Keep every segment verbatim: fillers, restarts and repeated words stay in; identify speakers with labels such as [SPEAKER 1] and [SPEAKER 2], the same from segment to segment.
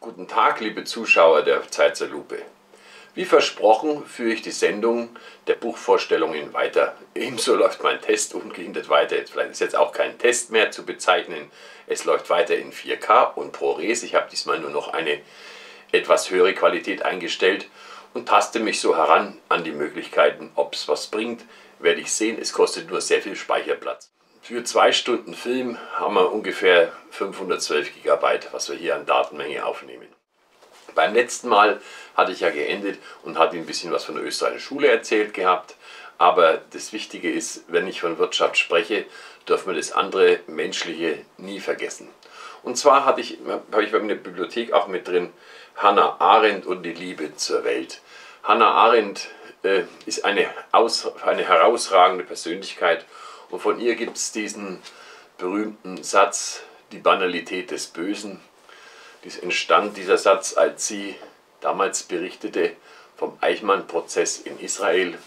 [SPEAKER 1] Guten Tag, liebe Zuschauer der Zeit zur Lupe. Wie versprochen führe ich die Sendung der Buchvorstellungen weiter. Ebenso läuft mein Test ungehindert weiter. Vielleicht ist jetzt auch kein Test mehr zu bezeichnen. Es läuft weiter in vier K und ProRes. Ich habe diesmal nur noch eine etwas höhere Qualität eingestellt und taste mich so heran an die Möglichkeiten. Ob es was bringt, werde ich sehen. Es kostet nur sehr viel Speicherplatz. Für zwei Stunden Film haben wir ungefähr fünfhundertzwölf Gigabyte, was wir hier an Datenmenge aufnehmen. Beim letzten Mal hatte ich ja geendet und hatte ein bisschen was von der österreichischen Schule erzählt gehabt. Aber das Wichtige ist, wenn ich von Wirtschaft spreche, dürfen wir das andere Menschliche nie vergessen. Und zwar hatte ich, habe ich bei mir in der Bibliothek auch mit drin Hannah Arendt und die Liebe zur Welt. Hannah Arendt äh, ist eine, aus, eine herausragende Persönlichkeit. Und von ihr gibt es diesen berühmten Satz, die Banalität des Bösen. Dies entstand dieser Satz, als sie damals berichtete vom Eichmann-Prozess in Israel.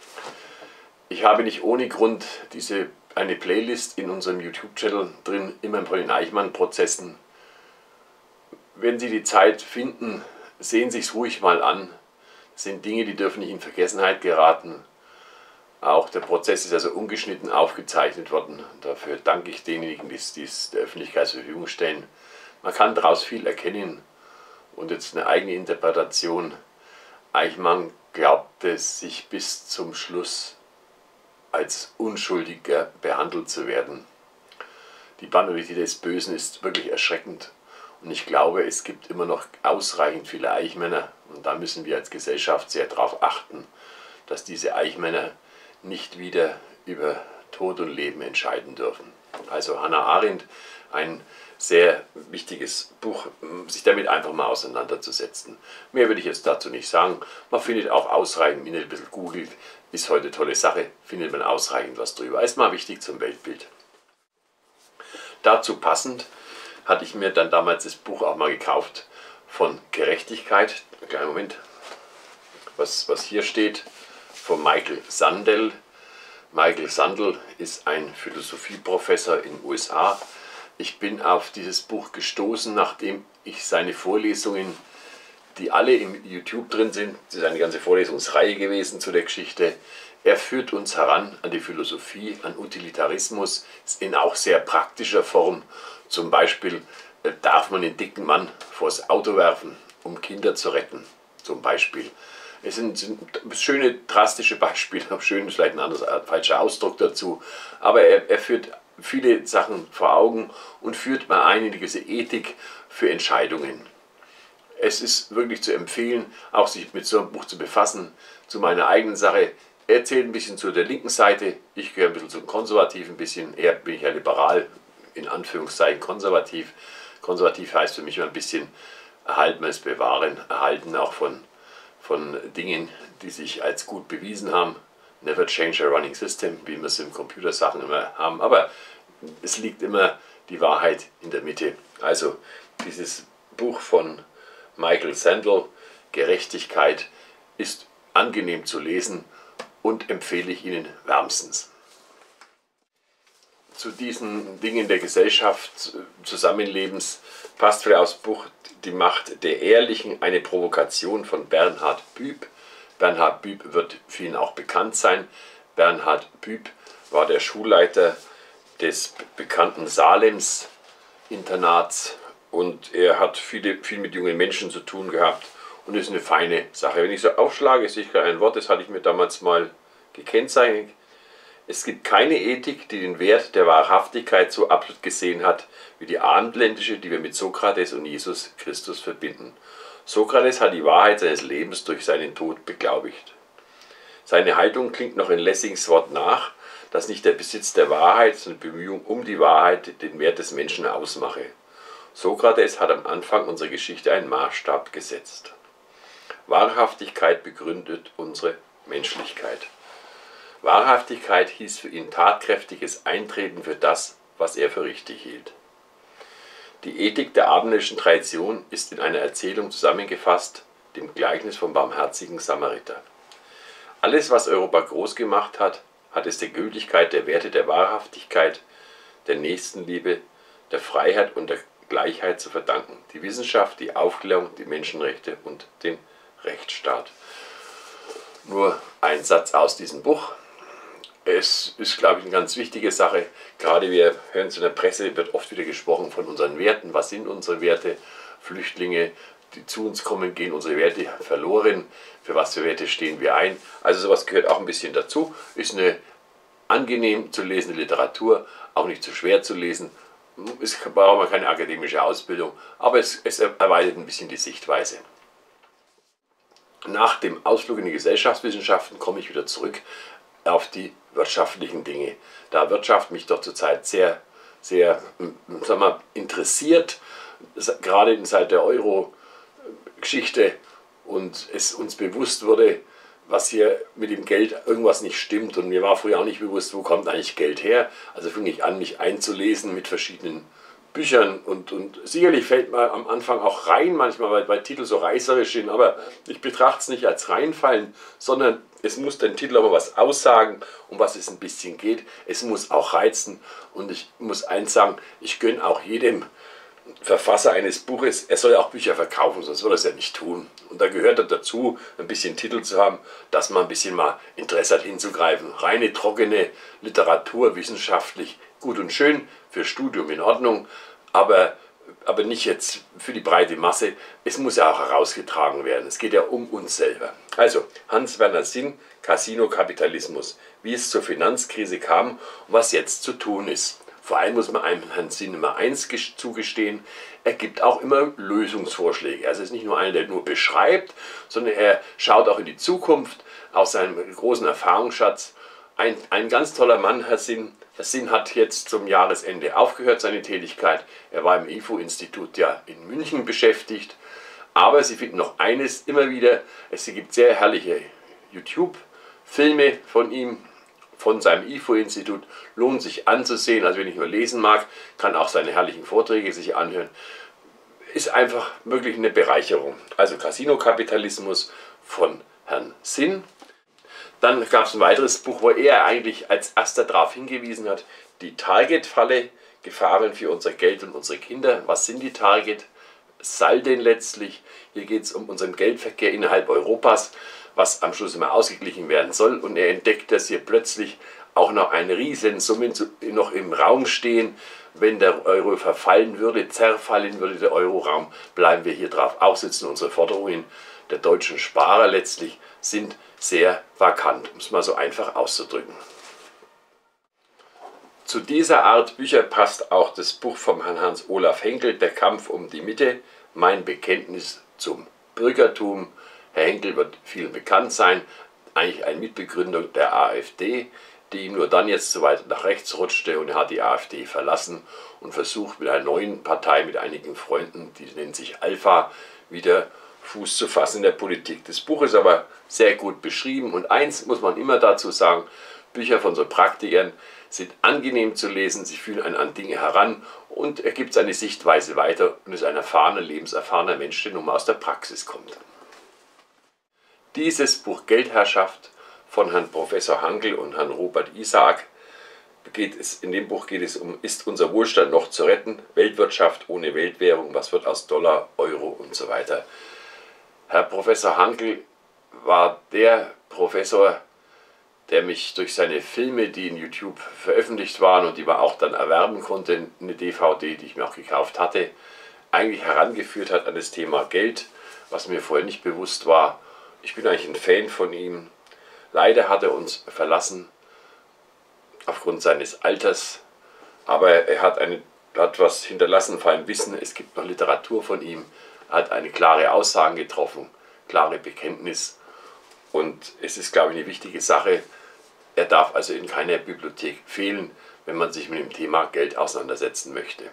[SPEAKER 1] Ich habe nicht ohne Grund diese, eine Playlist in unserem YouTube-Channel drin, immer von den Eichmann-Prozessen. Wenn Sie die Zeit finden, sehen Sie es ruhig mal an. Das sind Dinge, die dürfen nicht in Vergessenheit geraten. Auch der Prozess ist also ungeschnitten aufgezeichnet worden. Dafür danke ich denjenigen, die es der Öffentlichkeit zur Verfügung stellen. Man kann daraus viel erkennen und jetzt eine eigene Interpretation. Eichmann glaubte, sich bis zum Schluss als Unschuldiger behandelt zu werden. Die Banalität des Bösen ist wirklich erschreckend. Und ich glaube, es gibt immer noch ausreichend viele Eichmänner. Und da müssen wir als Gesellschaft sehr darauf achten, dass diese Eichmänner nicht wieder über Tod und Leben entscheiden dürfen. Also Hannah Arendt, ein sehr wichtiges Buch, sich damit einfach mal auseinanderzusetzen. Mehr würde ich jetzt dazu nicht sagen. Man findet auch ausreichend, wenn ihr ein bisschen googelt, ist heute eine tolle Sache, findet man ausreichend was drüber. Erstmal wichtig zum Weltbild. Dazu passend hatte ich mir dann damals das Buch auch mal gekauft von Gerechtigkeit. Kleinen Moment, was, was hier steht. Von Michael Sandel. Michael Sandel ist ein Philosophieprofessor in den U S A. Ich bin auf dieses Buch gestoßen, nachdem ich seine Vorlesungen, die alle im YouTube drin sind, das ist eine ganze Vorlesungsreihe gewesen zu der Geschichte, er führt uns heran an die Philosophie, an Utilitarismus, in auch sehr praktischer Form. Zum Beispiel äh, darf man den dicken Mann vors Auto werfen, um Kinder zu retten, zum Beispiel. Es sind, sind schöne, drastische Beispiele, schön ist vielleicht ein anderer, ein falscher Ausdruck dazu, aber er, er führt viele Sachen vor Augen und führt mal ein in diese Ethik für Entscheidungen. Es ist wirklich zu empfehlen, auch sich mit so einem Buch zu befassen. Zu meiner eigenen Sache, er erzählt ein bisschen zu der linken Seite, ich gehöre ein bisschen zum Konservativen, ein bisschen, eher bin ich ja liberal, in Anführungszeichen konservativ. Konservativ heißt für mich immer ein bisschen erhalten als bewahren, erhalten auch von von Dingen, die sich als gut bewiesen haben. Never change a running system, wie wir es in Computersachen immer haben. Aber es liegt immer die Wahrheit in der Mitte. Also dieses Buch von Michael Sandel, Gerechtigkeit, ist angenehm zu lesen und empfehle ich Ihnen wärmstens. Zu diesen Dingen der Gesellschaft, Zusammenlebens, passt vielleicht aus Buch Die Macht der Ehrlichen, eine Provokation von Bernhard Büb. Bernhard Büb wird vielen auch bekannt sein. Bernhard Büb war der Schulleiter des bekannten Salems Internats und er hat viele, viel mit jungen Menschen zu tun gehabt und ist eine feine Sache. Wenn ich so aufschlage, sehe ich gerade ein Wort, das hatte ich mir damals mal gekennzeichnet. Es gibt keine Ethik, die den Wert der Wahrhaftigkeit so absolut gesehen hat, wie die abendländische, die wir mit Sokrates und Jesus Christus verbinden. Sokrates hat die Wahrheit seines Lebens durch seinen Tod beglaubigt. Seine Haltung klingt noch in Lessings Wort nach, dass nicht der Besitz der Wahrheit, sondern die Bemühung um die Wahrheit den Wert des Menschen ausmache. Sokrates hat am Anfang unserer Geschichte einen Maßstab gesetzt. Wahrhaftigkeit begründet unsere Menschlichkeit. Wahrhaftigkeit hieß für ihn tatkräftiges Eintreten für das, was er für richtig hielt. Die Ethik der abendländischen Tradition ist in einer Erzählung zusammengefasst, dem Gleichnis vom barmherzigen Samariter. Alles, was Europa groß gemacht hat, hat es der Gültigkeit der Werte der Wahrhaftigkeit, der Nächstenliebe, der Freiheit und der Gleichheit zu verdanken. Die Wissenschaft, die Aufklärung, die Menschenrechte und den Rechtsstaat. Nur ein Satz aus diesem Buch. Es ist, glaube ich, eine ganz wichtige Sache. Gerade wir hören es in der Presse, wird oft wieder gesprochen von unseren Werten. Was sind unsere Werte? Flüchtlinge, die zu uns kommen, gehen unsere Werte verloren. Für was für Werte stehen wir ein? Also sowas gehört auch ein bisschen dazu. Ist eine angenehm zu lesende Literatur, auch nicht zu schwer zu lesen. Es braucht man keine akademische Ausbildung, aber es, es erweitert ein bisschen die Sichtweise. Nach dem Ausflug in die Gesellschaftswissenschaften komme ich wieder zurück auf die wirtschaftlichen Dinge. Da Wirtschaft mich doch zurzeit sehr, sehr sagen wir, interessiert, gerade seit der Euro-Geschichte und es uns bewusst wurde, was hier mit dem Geld irgendwas nicht stimmt. Und mir war früher auch nicht bewusst, wo kommt eigentlich Geld her. Also fing ich an, mich einzulesen mit verschiedenen Büchern. Und, und sicherlich fällt mir am Anfang auch rein, manchmal, weil, weil Titel so reißerisch sind. Aber ich betrachte es nicht als reinfallen, sondern es muss den Titel aber was aussagen, um was es ein bisschen geht. Es muss auch reizen. Und ich muss eins sagen, ich gönne auch jedem Verfasser eines Buches, er soll ja auch Bücher verkaufen, sonst würde er es ja nicht tun. Und da gehört dazu, ein bisschen Titel zu haben, dass man ein bisschen mal Interesse hat hinzugreifen. Reine, trockene Literatur, wissenschaftlich gut und schön, für Studium in Ordnung, aber, aber nicht jetzt für die breite Masse. Es muss ja auch herausgetragen werden. Es geht ja um uns selber. Also, Hans-Werner Sinn, Casino-Kapitalismus, wie es zur Finanzkrise kam und was jetzt zu tun ist. Vor allem muss man einem Herrn Sinn immer eins zugestehen, er gibt auch immer Lösungsvorschläge. Also er ist nicht nur einer, der nur beschreibt, sondern er schaut auch in die Zukunft aus seinem großen Erfahrungsschatz. Ein, ein ganz toller Mann, Herr Sinn. Herr Sinn hat jetzt zum Jahresende aufgehört, seine Tätigkeit. Er war im I F O-Institut ja in München beschäftigt. Aber Sie finden noch eines immer wieder, es gibt sehr herrliche YouTube-Filme von ihm, von seinem I F O-Institut, lohnt sich anzusehen. Also wenn ich nur lesen mag, kann auch seine herrlichen Vorträge sich anhören. Ist einfach wirklich eine Bereicherung. Also Casino-Kapitalismus von Herrn Sinn. Dann gab es ein weiteres Buch, wo er eigentlich als erster darauf hingewiesen hat, die Target-Falle, Gefahren für unser Geld und unsere Kinder. Was sind die Target? Salden letztlich. Hier geht es um unseren Geldverkehr innerhalb Europas, was am Schluss immer ausgeglichen werden soll. Und er entdeckt, dass hier plötzlich auch noch eine Riesensumme noch im Raum stehen. Wenn der Euro verfallen würde, zerfallen würde der Euroraum, bleiben wir hier drauf aussitzen. Unsere Forderungen der deutschen Sparer letztlich sind sehr vakant, um es mal so einfach auszudrücken. Zu dieser Art Bücher passt auch das Buch von Herrn Hans-Olaf Henkel, Der Kampf um die Mitte, mein Bekenntnis zum Bürgertum. Herr Henkel wird vielen bekannt sein, eigentlich ein Mitbegründer der AfD, die ihm nur dann jetzt so weit nach rechts rutschte und er hat die AfD verlassen und versucht mit einer neuen Partei, mit einigen Freunden, die nennt sich Alpha, wieder Fuß zu fassen in der Politik. Das Buch ist aber sehr gut beschrieben und eins muss man immer dazu sagen, Bücher von so Praktikern sind angenehm zu lesen, sie fühlen einen an Dinge heran und er gibt seine Sichtweise weiter und ist ein erfahrener, lebenserfahrener Mensch, der nun mal aus der Praxis kommt. Dieses Buch Geldherrschaft von Herrn Professor Hankl und Herrn Robert Isaac, geht es, in dem Buch geht es um, ist unser Wohlstand noch zu retten? Weltwirtschaft ohne Weltwährung, was wird aus Dollar, Euro und so weiter. Herr Professor Hankl war der Professor, der mich durch seine Filme, die in YouTube veröffentlicht waren und die man auch dann erwerben konnte, eine D V D, die ich mir auch gekauft hatte, eigentlich herangeführt hat an das Thema Geld, was mir vorher nicht bewusst war. Ich bin eigentlich ein Fan von ihm. Leider hat er uns verlassen aufgrund seines Alters, aber er hat, eine, hat was hinterlassen, vor allem Wissen. Es gibt noch Literatur von ihm. Er hat eine klare Aussagen getroffen, klare Bekenntnis und es ist, glaube ich, eine wichtige Sache. Er darf also in keiner Bibliothek fehlen, wenn man sich mit dem Thema Geld auseinandersetzen möchte.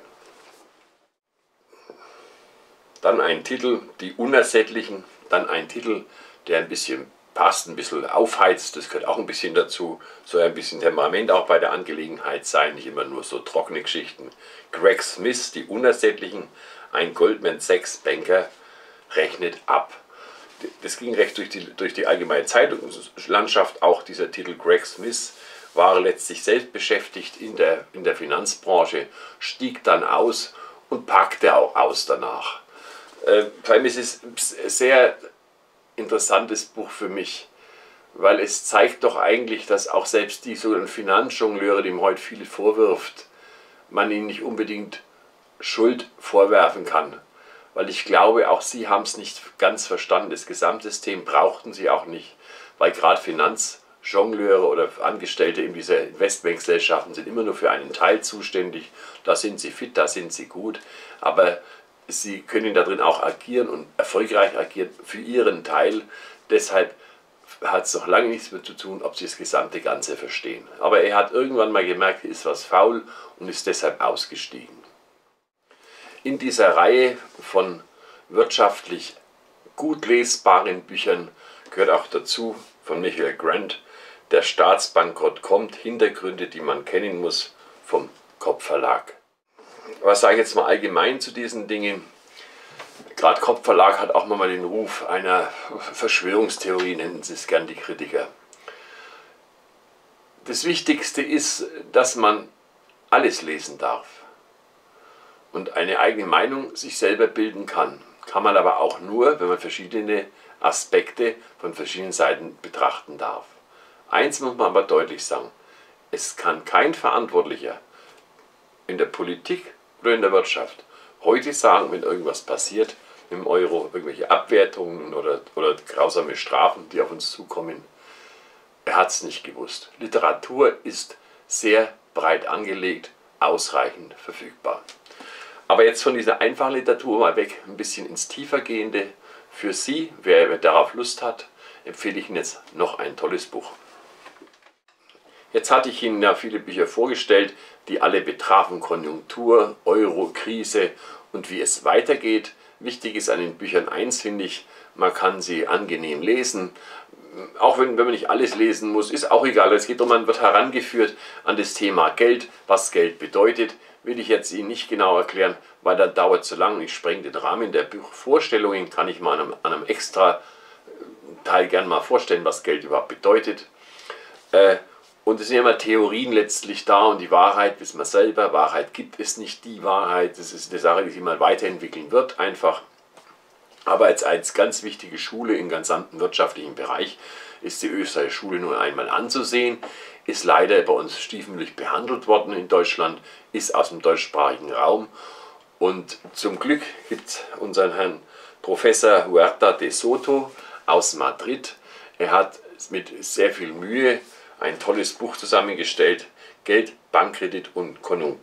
[SPEAKER 1] Dann ein Titel, Die Unersättlichen, dann ein Titel, der ein bisschen passt, ein bisschen aufheizt, das gehört auch ein bisschen dazu, soll ein bisschen Temperament auch bei der Angelegenheit sein, nicht immer nur so trockene Geschichten. Greg Smith, Die Unersättlichen, ein Goldman Sachs Banker, rechnet ab. Das ging recht durch die, durch die allgemeine Zeitungslandschaft, auch dieser Titel. Greg Smith war letztlich selbst beschäftigt in der, in der Finanzbranche, stieg dann aus und packte auch aus danach. Äh, vor allem ist es ein sehr interessantes Buch für mich, weil es zeigt doch eigentlich, dass auch selbst die sogenannten Finanzjongleure, die ihm heute viel vorwirft, man ihnen nicht unbedingt Schuld vorwerfen kann. Weil ich glaube, auch sie haben es nicht ganz verstanden. Das Gesamtsystem brauchten sie auch nicht, weil gerade Finanzjongleure oder Angestellte in dieser Investmentgesellschaften sind immer nur für einen Teil zuständig. Da sind sie fit, da sind sie gut, aber sie können darin auch agieren und erfolgreich agieren für ihren Teil. Deshalb hat es noch lange nichts mehr zu tun, ob sie das gesamte Ganze verstehen. Aber er hat irgendwann mal gemerkt, hier ist was faul und ist deshalb ausgestiegen. In dieser Reihe von wirtschaftlich gut lesbaren Büchern gehört auch dazu von Michael Grant, Der Staatsbankrott kommt, Hintergründe, die man kennen muss, vom Kopp Verlag. Was sage ich jetzt mal allgemein zu diesen Dingen? Gerade Kopp Verlag hat auch mal den Ruf einer Verschwörungstheorie, nennen sie es gern die Kritiker. Das Wichtigste ist, dass man alles lesen darf und eine eigene Meinung sich selber bilden kann. Kann man aber auch nur, wenn man verschiedene Aspekte von verschiedenen Seiten betrachten darf. Eins muss man aber deutlich sagen, es kann kein Verantwortlicher in der Politik oder in der Wirtschaft heute sagen, wenn irgendwas passiert im Euro, irgendwelche Abwertungen oder, oder grausame Strafen, die auf uns zukommen, er hat es nicht gewusst. Literatur ist sehr breit angelegt, ausreichend verfügbar. Aber jetzt von dieser einfachen Literatur mal weg, ein bisschen ins Tiefergehende. Für Sie, wer, wer darauf Lust hat, empfehle ich Ihnen jetzt noch ein tolles Buch. Jetzt hatte ich Ihnen ja viele Bücher vorgestellt, die alle betrafen Konjunktur, Euro, Krise und wie es weitergeht. Wichtig ist an den Büchern eins, finde ich, man kann sie angenehm lesen. Auch wenn, wenn man nicht alles lesen muss, ist auch egal. Es geht darum, man wird herangeführt an das Thema Geld, was Geld bedeutet. Will ich jetzt Ihnen nicht genau erklären, weil dann dauert zu lang und ich spreng den Rahmen der Buchvorstellungen. Kann ich mal an einem, an einem extra Teil gerne mal vorstellen, was Geld überhaupt bedeutet. Äh, und es sind ja immer Theorien letztlich da und die Wahrheit wissen wir selber. Wahrheit gibt es nicht, die Wahrheit. Das ist eine Sache, die sich mal weiterentwickeln wird einfach. Aber als, als ganz wichtige Schule im gesamten wirtschaftlichen Bereich ist die österreichische Schule nun einmal anzusehen, ist leider bei uns stiefmütterlich behandelt worden in Deutschland, ist aus dem deutschsprachigen Raum und zum Glück gibt es unseren Herrn Professor Huerta de Soto aus Madrid. Er hat mit sehr viel Mühe ein tolles Buch zusammengestellt, Geld, Bankkredit und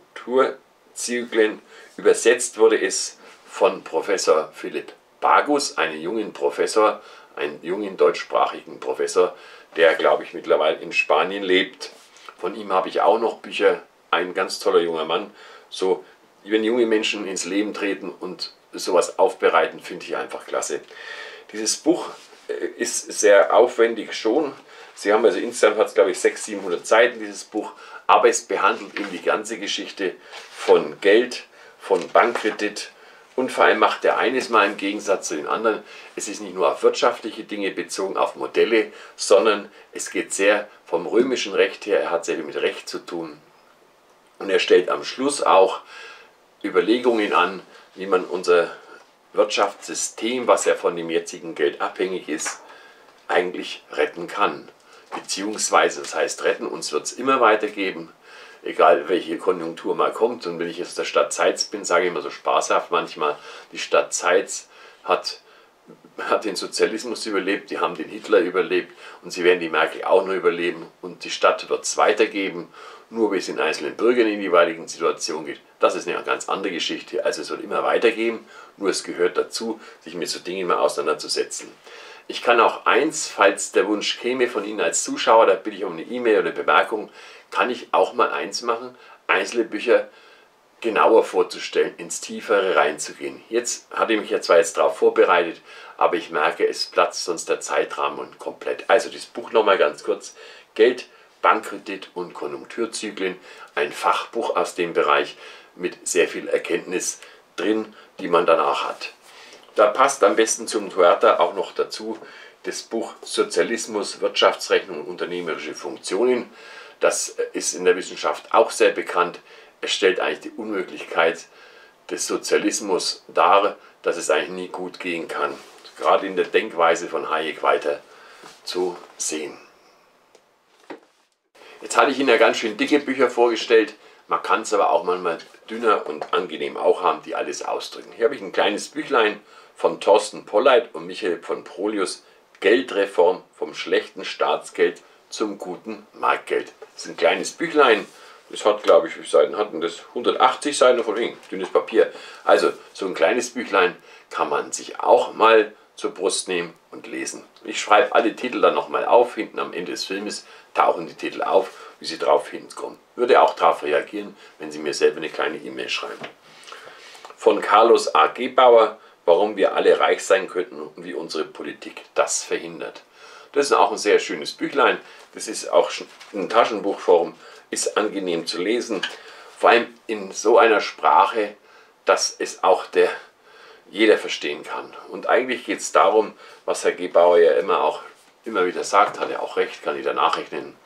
[SPEAKER 1] Konjunkturzyklen. Übersetzt wurde es von Professor Philipp Bagus, einen jungen Professor, einen jungen deutschsprachigen Professor, der, glaube ich, mittlerweile in Spanien lebt. Von ihm habe ich auch noch Bücher, ein ganz toller junger Mann. So, wenn junge Menschen ins Leben treten und sowas aufbereiten, finde ich einfach klasse. Dieses Buch ist sehr aufwendig schon. Sie haben also insgesamt, hat es glaube ich sechshundert, siebenhundert Seiten, dieses Buch, aber es behandelt eben die ganze Geschichte von Geld, von Bankkredit. Und vor allem macht er eines mal im Gegensatz zu den anderen, es ist nicht nur auf wirtschaftliche Dinge bezogen, auf Modelle, sondern es geht sehr vom römischen Recht her, er hat sehr viel mit Recht zu tun. Und er stellt am Schluss auch Überlegungen an, wie man unser Wirtschaftssystem, was ja von dem jetzigen Geld abhängig ist, eigentlich retten kann. Beziehungsweise, das heißt retten, uns wird es immer weitergeben, egal welche Konjunktur mal kommt. Und wenn ich jetzt der Stadt Zeitz bin, sage ich immer so spaßhaft manchmal, die Stadt Zeitz hat, hat den Sozialismus überlebt, die haben den Hitler überlebt und sie werden die Merkel auch noch überleben und die Stadt wird es weitergeben, nur wie es den einzelnen Bürgern in die jeweiligen Situationen geht. Das ist eine ganz andere Geschichte, also es wird immer weitergeben, nur es gehört dazu, sich mit so Dingen mal auseinanderzusetzen. Ich kann auch eins, falls der Wunsch käme von Ihnen als Zuschauer, da bitte ich um eine E-Mail oder eine Bemerkung, kann ich auch mal eins machen, einzelne Bücher genauer vorzustellen, ins Tiefere reinzugehen. Jetzt hatte ich mich ja zwar jetzt darauf vorbereitet, aber ich merke, es platzt sonst der Zeitrahmen komplett. Also das Buch nochmal ganz kurz, Geld, Bankkredit und Konjunkturzyklen, ein Fachbuch aus dem Bereich mit sehr viel Erkenntnis drin, die man danach hat. Da passt am besten zum Huerta auch noch dazu das Buch Sozialismus, Wirtschaftsrechnung und unternehmerische Funktionen. Das ist in der Wissenschaft auch sehr bekannt. Es stellt eigentlich die Unmöglichkeit des Sozialismus dar, dass es eigentlich nie gut gehen kann. Gerade in der Denkweise von Hayek weiter zu sehen. Jetzt hatte ich Ihnen ja ganz schön dicke Bücher vorgestellt. Man kann es aber auch manchmal dünner und angenehm auch haben, die alles ausdrücken. Hier habe ich ein kleines Büchlein von Thorsten Polleit und Michael von Prolius, Geldreform vom schlechten Staatsgeld zum guten Marktgeld. Das ist ein kleines Büchlein, das hat, glaube ich, wie viele Seiten hatten das? hundertachtzig Seiten, von wegen, dünnes Papier. Also so ein kleines Büchlein kann man sich auch mal zur Brust nehmen und lesen. Ich schreibe alle Titel dann nochmal auf, hinten am Ende des Filmes tauchen die Titel auf, wie sie drauf hinkommen. Würde auch darauf reagieren, wenn Sie mir selber eine kleine E-Mail schreiben. Von Carlos A. Gebauer, warum wir alle reich sein könnten und wie unsere Politik das verhindert. Das ist auch ein sehr schönes Büchlein, das ist auch in Taschenbuchform, ist angenehm zu lesen, vor allem in so einer Sprache, dass es auch der jeder verstehen kann. Und eigentlich geht es darum, was Herr Gebauer ja immer auch immer wieder sagt, hat er auch recht, kann ich da nachrechnen.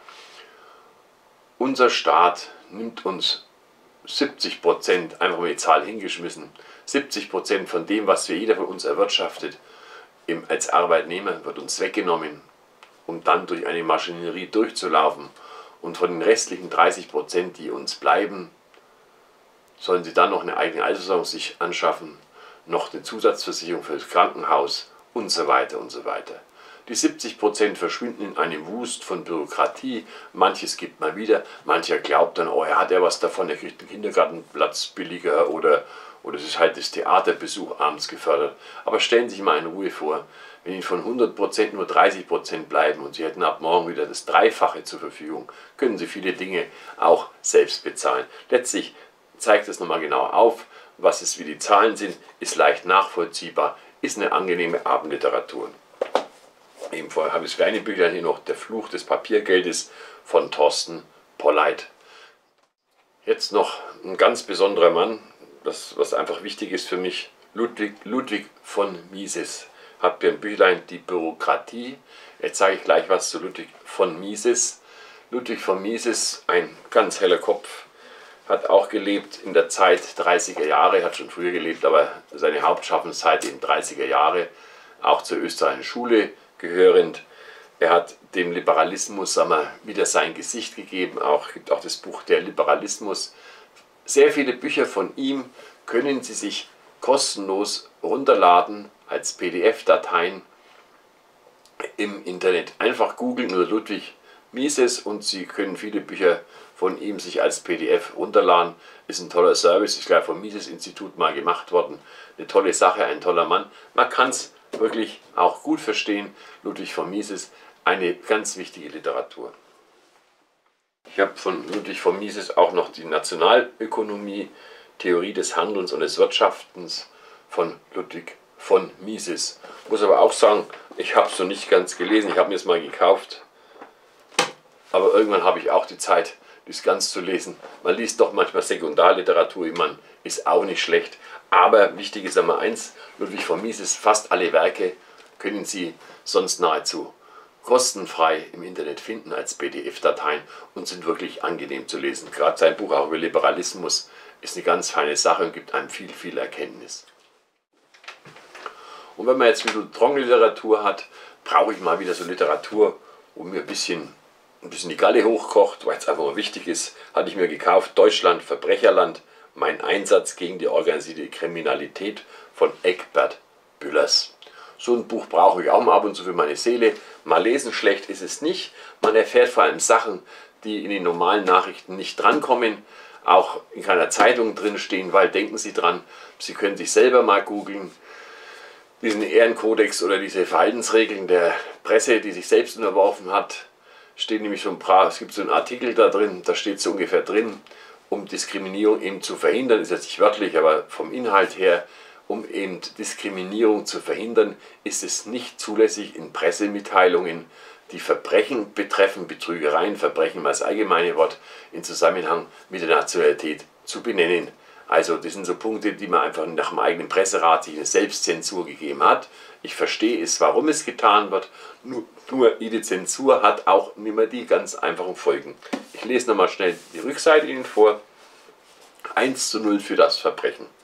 [SPEAKER 1] Unser Staat nimmt uns siebzig Prozent, einfach mal die Zahl hingeschmissen, siebzig Prozent von dem, was wir jeder von uns erwirtschaftet, im, als Arbeitnehmer wird uns weggenommen, um dann durch eine Maschinerie durchzulaufen. Und von den restlichen dreißig Prozent, die uns bleiben, sollen sie dann noch eine eigene Altersversorgung sich anschaffen, noch eine Zusatzversicherung für das Krankenhaus und so weiter und so weiter. Die siebzig Prozent verschwinden in einem Wust von Bürokratie, manches gibt mal wieder, mancher glaubt dann, oh, er hat ja was davon, er kriegt den Kindergartenplatz billiger oder, oder es ist halt das Theaterbesuch abends gefördert. Aber stellen Sie sich mal in Ruhe vor, wenn Ihnen von hundert Prozent nur dreißig Prozent bleiben und Sie hätten ab morgen wieder das Dreifache zur Verfügung, können Sie viele Dinge auch selbst bezahlen. Letztlich zeigt es nochmal genau auf, was es wie die Zahlen sind, ist leicht nachvollziehbar, ist eine angenehme Abendliteratur. Ebenfalls habe ich das kleine Büchlein hier noch, Der Fluch des Papiergeldes von Thorsten Polleit. Jetzt noch ein ganz besonderer Mann, das, was einfach wichtig ist für mich, Ludwig, Ludwig von Mises. Habt ihr ein Büchlein, Die Bürokratie. Jetzt sage ich gleich was zu Ludwig von Mises. Ludwig von Mises, ein ganz heller Kopf, hat auch gelebt in der Zeit dreißiger Jahre, hat schon früher gelebt, aber seine Hauptschaffenszeit in dreißiger Jahre, auch zur österreichischen Schule gehörend. Er hat dem Liberalismus, sagen wir, wieder sein Gesicht gegeben, auch gibt auch das Buch Der Liberalismus. Sehr viele Bücher von ihm können Sie sich kostenlos runterladen als P D F-Dateien im Internet. Einfach googeln oder Ludwig Mises und Sie können viele Bücher von ihm sich als P D F runterladen. Ist ein toller Service, ist gleich vom Mises-Institut mal gemacht worden. Eine tolle Sache, ein toller Mann. Man kann es wirklich auch gut verstehen. Ludwig von Mises, eine ganz wichtige Literatur. Ich habe von Ludwig von Mises auch noch die Nationalökonomie, Theorie des Handelns und des Wirtschaftens von Ludwig von Mises. Muss aber auch sagen, ich habe es noch nicht ganz gelesen, ich habe mir es mal gekauft. Aber irgendwann habe ich auch die Zeit, das ganz zu lesen. Man liest doch manchmal Sekundarliteratur, ich meine, ist auch nicht schlecht. Aber wichtig ist einmal eins, Ludwig von Mises, fast alle Werke können Sie sonst nahezu kostenfrei im Internet finden als P D F-Dateien und sind wirklich angenehm zu lesen. Gerade sein Buch auch über Liberalismus ist eine ganz feine Sache und gibt einem viel, viel Erkenntnis. Und wenn man jetzt wieder Trockenliteratur hat, brauche ich mal wieder so Literatur, wo mir ein bisschen, ein bisschen die Galle hochkocht, weil es einfach mal wichtig ist. Hatte ich mir gekauft, Deutschland, Verbrecherland, mein Einsatz gegen die organisierte Kriminalität von Egbert Büllers. So ein Buch brauche ich auch mal ab und zu für meine Seele. Mal lesen, schlecht ist es nicht. Man erfährt vor allem Sachen, die in den normalen Nachrichten nicht drankommen, auch in keiner Zeitung drin stehen, weil denken Sie dran, Sie können sich selber mal googeln, diesen Ehrenkodex oder diese Verhaltensregeln der Presse, die sich selbst unterworfen hat, steht nämlich so ein paar, es gibt so einen Artikel da drin, da steht so ungefähr drin, um Diskriminierung eben zu verhindern, ist jetzt nicht wörtlich, aber vom Inhalt her, um eben Diskriminierung zu verhindern, ist es nicht zulässig in Pressemitteilungen, die Verbrechen betreffen, Betrügereien, Verbrechen als allgemeine Wort, in Zusammenhang mit der Nationalität zu benennen. Also das sind so Punkte, die man einfach nach dem eigenen Presserat sich eine Selbstzensur gegeben hat. Ich verstehe es, warum es getan wird, nur, nur jede Zensur hat auch immer die ganz einfachen Folgen. Ich lese nochmal schnell die Rückseite Ihnen vor. eins zu null für das Verbrechen.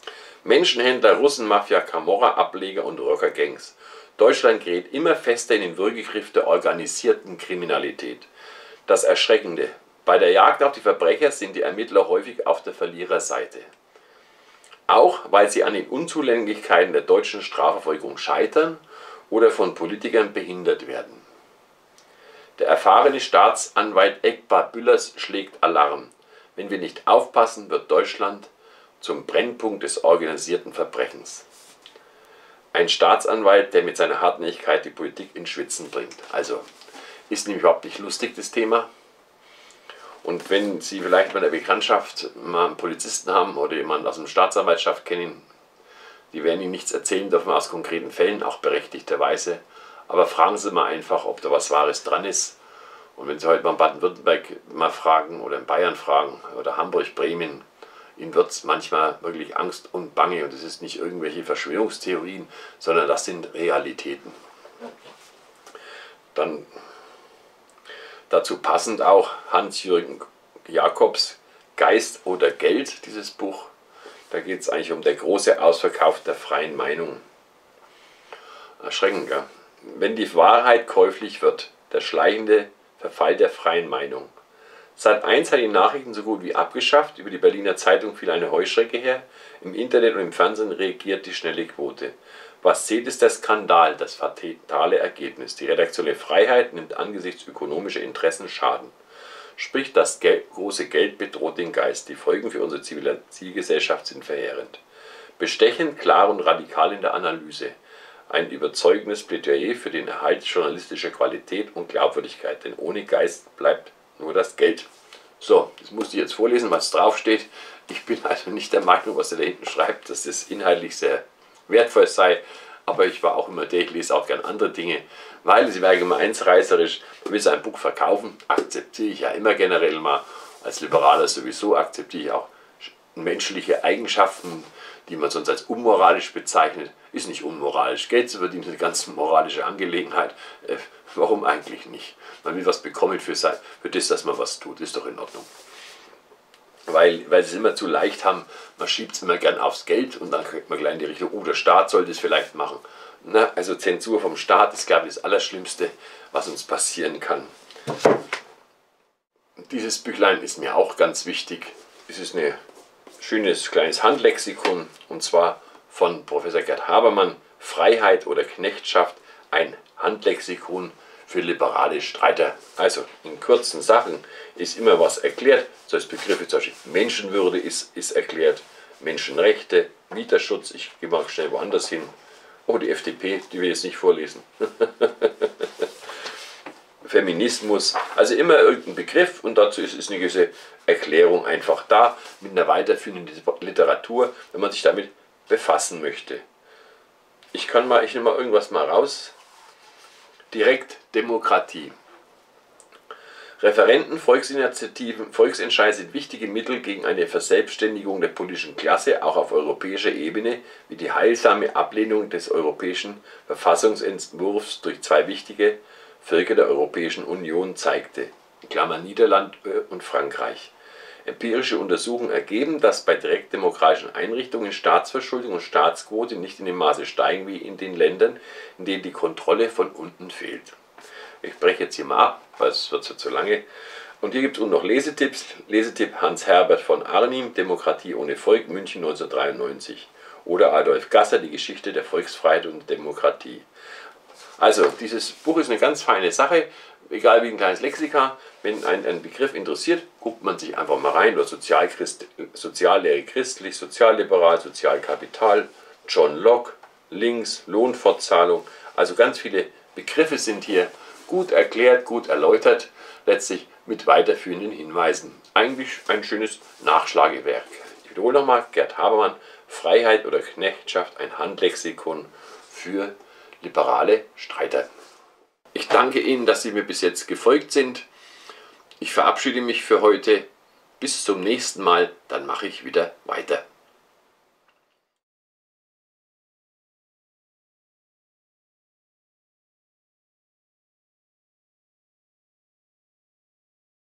[SPEAKER 1] Menschenhändler, Russen, Mafia, Camorra, Ableger und Rockergangs. Deutschland gerät immer fester in den Würgegriff der organisierten Kriminalität. Das Erschreckende: Bei der Jagd auf die Verbrecher sind die Ermittler häufig auf der Verliererseite. Auch weil sie an den Unzulänglichkeiten der deutschen Strafverfolgung scheitern oder von Politikern behindert werden. Der erfahrene Staatsanwalt Eckbart Büllers schlägt Alarm: Wenn wir nicht aufpassen, wird Deutschland zum Brennpunkt des organisierten Verbrechens. Ein Staatsanwalt, der mit seiner Hartnäckigkeit die Politik ins Schwitzen bringt. Also, ist nämlich überhaupt nicht lustig, das Thema. Und wenn Sie vielleicht bei der Bekanntschaft mal einen Polizisten haben oder jemanden aus der Staatsanwaltschaft kennen, die werden Ihnen nichts erzählen dürfen aus konkreten Fällen, auch berechtigterweise. Aber fragen Sie mal einfach, ob da was Wahres dran ist. Und wenn Sie heute mal in Baden-Württemberg mal fragen oder in Bayern fragen oder Hamburg, Bremen, Ihnen wird es manchmal wirklich Angst und Bange. Und das ist nicht irgendwelche Verschwörungstheorien, sondern das sind Realitäten. Dann dazu passend auch Hans-Jürgen Jakobs Geist oder Geld, dieses Buch. Da geht es eigentlich um den großen Ausverkauf der freien Meinung. Erschreckend, gell? Wenn die Wahrheit käuflich wird, der schleichende Verfall der freien Meinung. Sat eins hat die Nachrichten so gut wie abgeschafft, über die Berliner Zeitung fiel eine Heuschrecke her, im Internet und im Fernsehen reagiert die schnelle Quote. Was zählt, ist der Skandal, das fatale Ergebnis. Die redaktionelle Freiheit nimmt angesichts ökonomischer Interessen Schaden. Sprich, das Geld, große Geld bedroht den Geist. Die Folgen für unsere Zivilgesellschaft sind verheerend. Bestechend, klar und radikal in der Analyse. Ein überzeugendes Plädoyer für den Erhalt journalistischer Qualität und Glaubwürdigkeit, denn ohne Geist bleibt nur das Geld. So, das musste ich jetzt vorlesen, was draufsteht. Ich bin also nicht der Meinung, was er da hinten schreibt, dass das inhaltlich sehr wertvoll sei, aber ich war auch immer der, ich lese auch gern andere Dinge, weil sie wäre gemeinsreißerisch, man will ein Buch verkaufen, akzeptiere ich ja immer generell mal, als Liberaler sowieso akzeptiere ich auch menschliche Eigenschaften, die man sonst als unmoralisch bezeichnet. Ist nicht unmoralisch, Geld zu verdienen ist eine ganz moralische Angelegenheit, äh, warum eigentlich nicht? Man will was bekommen für, sein, für das, dass man was tut, ist doch in Ordnung. Weil, weil sie es immer zu leicht haben, man schiebt es immer gern aufs Geld und dann kriegt man gleich in die Richtung, oh, der Staat soll das vielleicht machen. Na, also Zensur vom Staat ist, glaube ich, das Allerschlimmste, was uns passieren kann. Dieses Büchlein ist mir auch ganz wichtig. Es ist ein schönes kleines Handlexikon und zwar von Professor Gerd Habermann, Freiheit oder Knechtschaft, ein Handlexikon für liberale Streiter. Also in kurzen Sachen ist immer was erklärt. So als Begriffe zum Beispiel Menschenwürde ist, ist erklärt, Menschenrechte, Mieterschutz, ich gehe mal schnell woanders hin. Oh, die F D P, die will ich jetzt nicht vorlesen. Feminismus, also immer irgendein Begriff und dazu ist, ist eine gewisse Erklärung einfach da, mit einer weiterführenden Literatur, wenn man sich damit befassen möchte. Ich kann mal, ich nehme mal irgendwas mal raus. Direktdemokratie. Referenden, Volksinitiativen, Volksentscheide sind wichtige Mittel gegen eine Verselbstständigung der politischen Klasse, auch auf europäischer Ebene, wie die heilsame Ablehnung des europäischen Verfassungsentwurfs durch zwei wichtige Völker der Europäischen Union zeigte, in Klammern Niederlande und Frankreich. Empirische Untersuchungen ergeben, dass bei direktdemokratischen Einrichtungen Staatsverschuldung und Staatsquote nicht in dem Maße steigen wie in den Ländern, in denen die Kontrolle von unten fehlt. Ich breche jetzt hier mal ab, weil es wird so zu lange. Und hier gibt es noch Lesetipps. Lesetipp Hans-Herbert von Arnim, Demokratie ohne Volk, München neunzehnhundertdreiundneunzig. Oder Adolf Gasser, die Geschichte der Volksfreiheit und Demokratie. Also, dieses Buch ist eine ganz feine Sache, egal wie ein kleines Lexika. Wenn ein, ein Begriff interessiert, guckt man sich einfach mal rein. Oder Sozialchrist, Soziallehre christlich, Sozialliberal, Sozialkapital, John Locke, links, Lohnfortzahlung. Also ganz viele Begriffe sind hier gut erklärt, gut erläutert, letztlich mit weiterführenden Hinweisen. Eigentlich ein schönes Nachschlagewerk. Ich wiederhole nochmal, Gerd Habermann, Freiheit oder Knechtschaft, ein Handlexikon für liberale Streiter. Ich danke Ihnen, dass Sie mir bis jetzt gefolgt sind. Ich verabschiede mich für heute. Bis zum nächsten Mal, dann mache ich wieder weiter.